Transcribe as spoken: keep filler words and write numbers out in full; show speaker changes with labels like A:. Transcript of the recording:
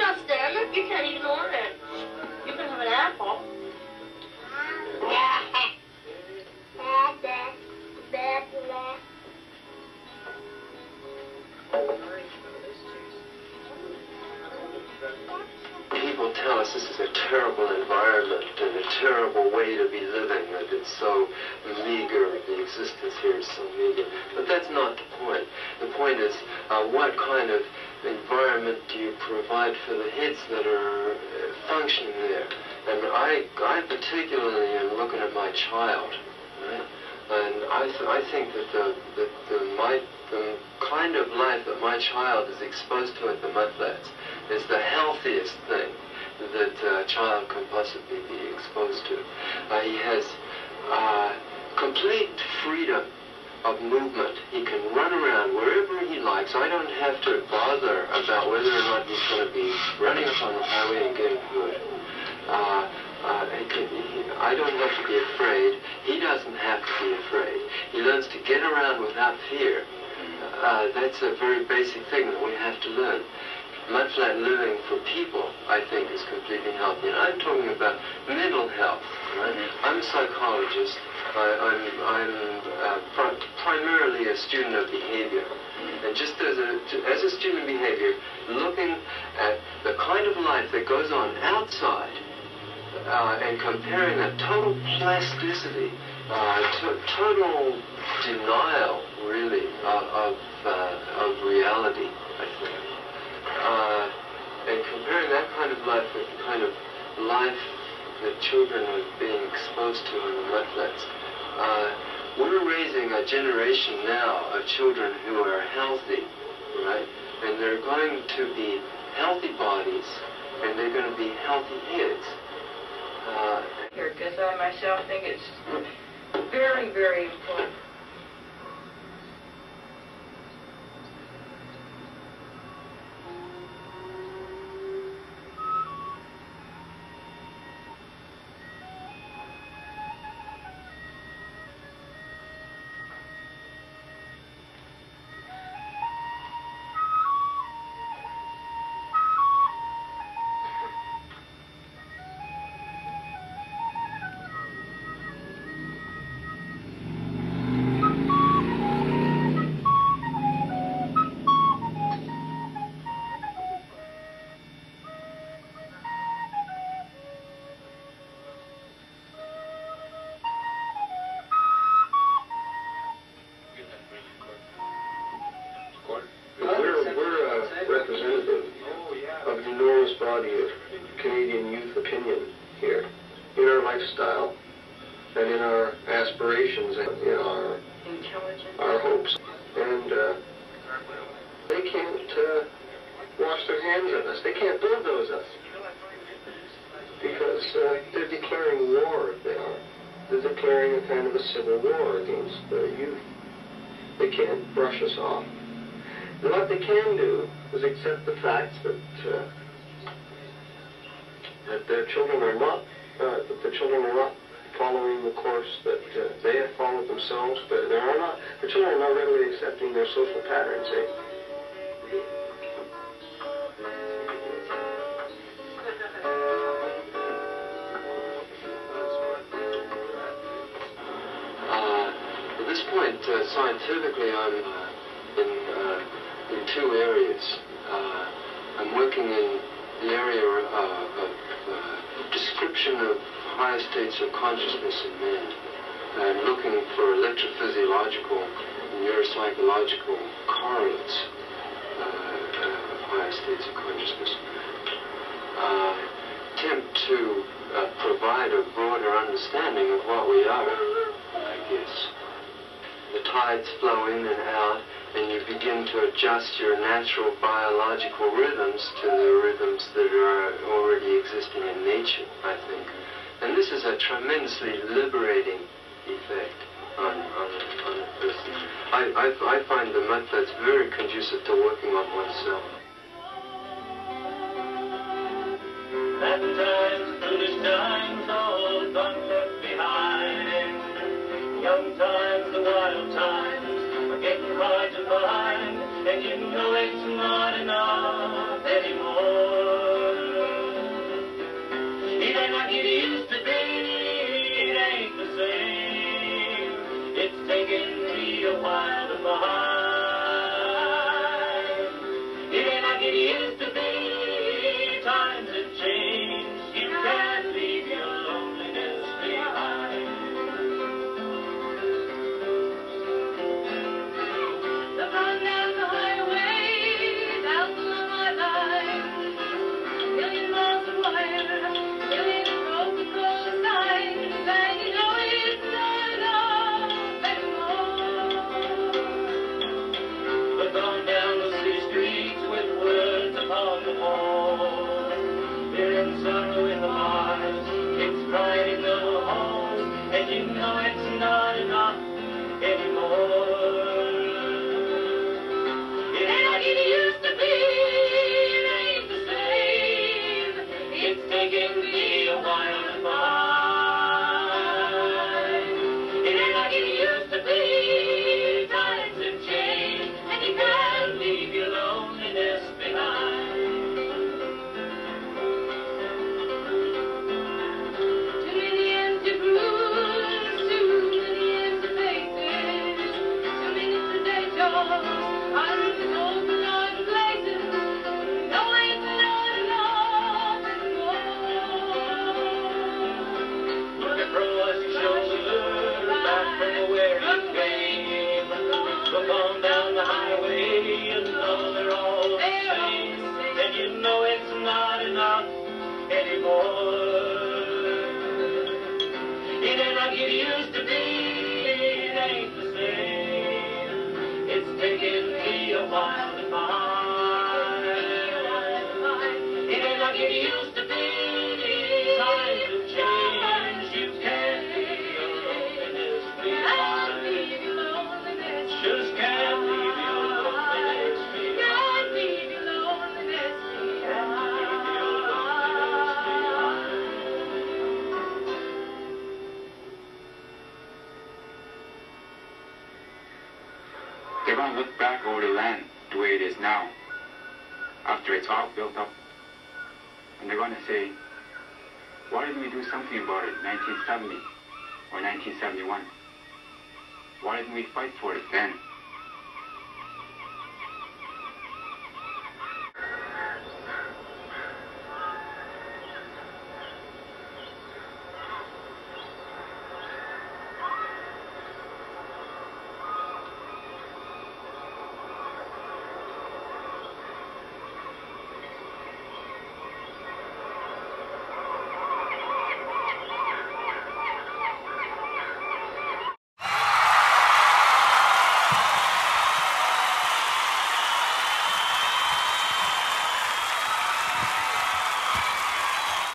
A: shall stand up. You can't eat an orange. You can have an apple.
B: People tell us this is a terrible environment and a terrible way to be living, that it's so meager, the existence here is so meager. But that's not the point. The point is, uh, what kind of environment do you provide for the heads that are uh, functioning there? And I, I particularly am looking at my child, right? And I, th I think that the, the, the, my, the kind of life that my child is exposed to at the Mudflats is the healthiest thing that a child can possibly be exposed to. Uh, he has uh, complete freedom of movement. He can run around wherever he likes. I don't have to bother about whether or not he's going to be running up on the highway and getting hurt. Uh, uh, he can, he, I don't have to be afraid. He doesn't have to be afraid. He learns to get around without fear. Uh, that's a very basic thing that we have to learn. Mudflat living for people, I think, is completely healthy. And I'm talking about mental health, right? I'm a psychologist. I, I'm, I'm uh, pr primarily a student of behavior. And just as a, as a student of behavior, looking at the kind of life that goes on outside uh, and comparing a total plasticity, uh, to total denial, really, uh, of, uh, of reality, I think. Uh, and comparing that kind of life with the kind of life that children are being exposed to in the Mudflats, uh, we're raising a generation now of children who are healthy, right? And they're going to be healthy bodies, and they're going to be healthy heads. Uh,
C: Because I myself think it's very, very important.
B: Body of Canadian youth opinion here, in our lifestyle, and in our aspirations, and in our our hopes. And uh, they can't uh, wash their hands of us. They can't bulldoze us because uh, they're declaring war. If they are, they're declaring a kind of a civil war against the youth. They can't brush us off. And what they can do is accept the facts that. Uh, that their children are not, uh, that the children are not following the course that uh, they have followed themselves. But they are not, the children are not readily accepting their social patterns. Eh? Uh, at this point, uh, scientifically, I'm uh, in uh, in two areas. Uh, I'm working in the area uh, of uh, description of higher states of consciousness in man, and looking for electrophysiological and neuropsychological correlates uh, uh, of higher states of consciousness. Uh, attempt to uh, provide a broader understanding of what we are, I guess. The tides flow in and out, and you begin to adjust your natural biological rhythms to the rhythms that are already existing in nature, I think. And this is a tremendously liberating effect on, on, on a person. I, I, I find the Mudflats very conducive to working on oneself.
D: Happy times, foolish times, all gone left behind. Young times, the wild times, getting hard to find, and you know it's not enough anymore. taking me a while to find. It ain't like it used to be. Times have changed, and you can't leave your loneliness behind.
C: Too many empty rooms, too many empty faces, too many today jobs, hundreds of open on places. No, it's not enough anymore.
D: Look across your shoulder, back from where you came. Look on down the highway, and know they're all the same. And you know it's not enough anymore. It ain't like it used to be, it ain't the same. It's taken me a while to find. It ain't like it used to be. Times have changed. You can't leave your loneliness behind. Just can't leave your loneliness behind. Can't leave your loneliness behind.
E: They're going to look back over the land the way it is now, after it's all built up, and they're going to say, why didn't we do something about it in nineteen seventy or nineteen seventy-one? Why didn't we fight for it then?